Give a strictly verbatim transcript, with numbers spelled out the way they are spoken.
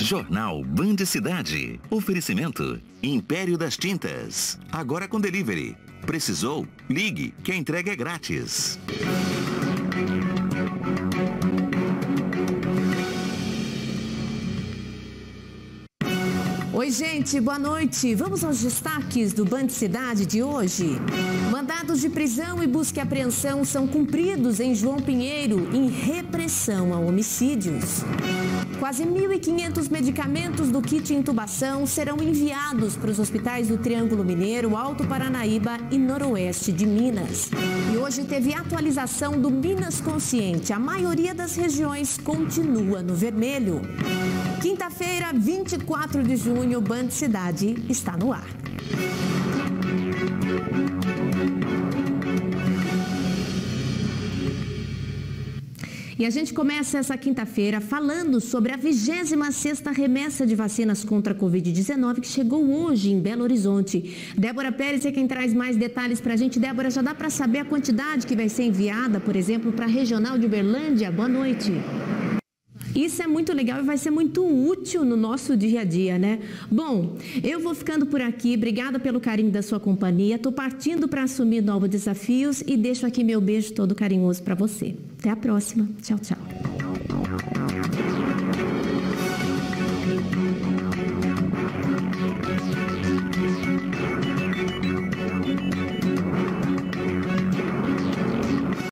Jornal Band Cidade. Oferecimento Império das Tintas. Agora com delivery. Precisou? Ligue, que a entrega é grátis. Oi, gente, boa noite. Vamos aos destaques do Band Cidade de hoje. Mandados de prisão e busca e apreensão são cumpridos em João Pinheiro em repressão a homicídios. Quase mil e quinhentos medicamentos do kit intubação serão enviados para os hospitais do Triângulo Mineiro, Alto Paranaíba e Noroeste de Minas. E hoje teve atualização do Minas Consciente. A maioria das regiões continua no vermelho. Quinta-feira, vinte e quatro de junho, Band Cidade está no ar. E a gente começa essa quinta-feira falando sobre a vigésima sexta remessa de vacinas contra a covid dezenove que chegou hoje em Belo Horizonte. Débora Pérez é quem traz mais detalhes para a gente. Débora, já dá para saber a quantidade que vai ser enviada, por exemplo, para a Regional de Uberlândia? Boa noite. Isso é muito legal e vai ser muito útil no nosso dia a dia, né? Bom, eu vou ficando por aqui. Obrigada pelo carinho da sua companhia. Estou partindo para assumir novos desafios e deixo aqui meu beijo todo carinhoso para você. Até a próxima. Tchau, tchau.